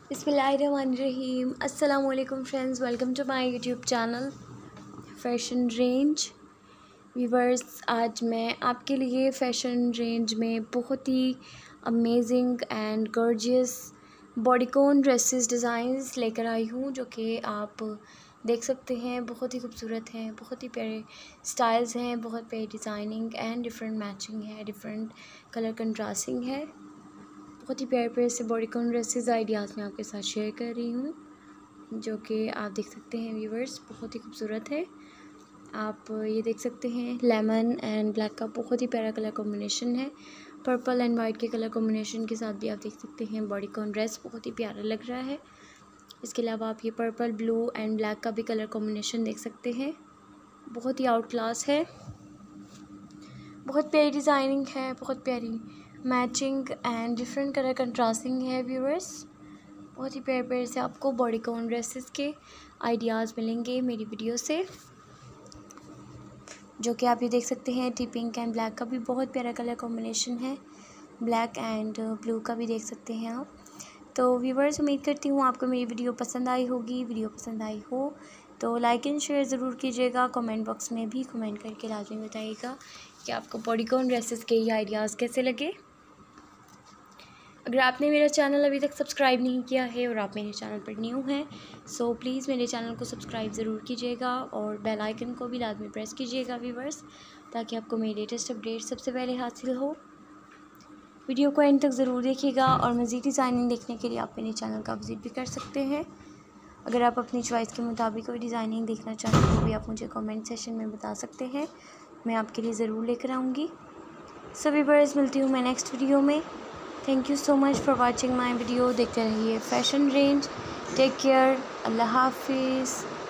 बिस्मिल्लाहिर्रहमानिर्रहीम। अस्सलामु अलैकुम friends, welcome to my YouTube channel Fashion Range. Viewers, आज मैं आपके लिए फ़ैशन रेंज में बहुत ही amazing and gorgeous bodycon dresses designs लेकर आई हूँ, जो कि आप देख सकते हैं। बहुत ही खूबसूरत हैं, बहुत ही प्यारे स्टाइल्स हैं, बहुत प्यारी डिज़ाइनिंग एंड डिफरेंट मैचिंग है, डिफरेंट कलर कंट्रास्टिंग है। बहुत ही प्यारे प्यारे से बॉडीकॉन ड्रेसेस आइडियाज़ मैं आपके साथ शेयर कर रही हूँ, जो कि आप देख सकते हैं व्यूवर्स, बहुत ही खूबसूरत है। आप ये देख सकते हैं, लेमन एंड ब्लैक का बहुत ही प्यारा कलर कॉम्बिनेशन है। पर्पल एंड वाइट के कलर कॉम्बिनेशन के साथ भी आप देख सकते हैं बॉडीकॉन ड्रेस बहुत ही प्यारा लग रहा है। इसके अलावा आप ये पर्पल, ब्लू एंड ब्लैक का भी कलर कॉम्बिनेशन देख सकते हैं, बहुत ही आउट क्लास है। बहुत प्यारी डिज़ाइनिंग है, बहुत प्यारी matching and different colour contrasting है व्यूअर्स। बहुत ही प्यारे प्यारे से आपको बॉडीकॉन ड्रेसेस के आइडियाज़ मिलेंगे मेरी वीडियो से, जो कि आप ये देख सकते हैं। टी पिंक एंड ब्लैक का भी बहुत प्यारा कलर कॉम्बिनेशन है, ब्लैक एंड ब्लू का भी देख सकते हैं आप। तो व्यूअर्स, उम्मीद करती हूँ आपको मेरी वीडियो पसंद आई होगी। वीडियो पसंद आई हो तो लाइक एंड शेयर ज़रूर कीजिएगा। कमेंट बॉक्स में भी कमेंट करके लाजमी बताइएगा कि आपको बॉडीकॉन ड्रेसेस के ये आइडियाज़ कैसे लगे। अगर आपने मेरा चैनल अभी तक सब्सक्राइब नहीं किया है और आप मेरे चैनल पर न्यू हैं, सो प्लीज़ मेरे चैनल को सब्सक्राइब ज़रूर कीजिएगा और बेल आइकन को भी लाजमी प्रेस कीजिएगा व्यूअर्स, ताकि आपको मेरी लेटेस्ट अपडेट सबसे पहले हासिल हो। वीडियो को एंड तक ज़रूर देखिएगा और मज़ीद डिज़ाइनिंग देखने के लिए आप मेरे चैनल का विज़िट भी कर सकते हैं। अगर आप अपनी चॉइस के मुताबिक कोई डिज़ाइनिंग देखना चाहें तो भी आप मुझे कमेंट सेशन में बता सकते हैं, मैं आपके लिए ज़रूर लेकर आऊँगी। सो व्यूअर्स, मिलती हूँ मैं नेक्स्ट वीडियो में। Thank you so much for watching my video. देखते रहिए फ़ैशन रेंज। Take care. अल्लाह हाफिज़।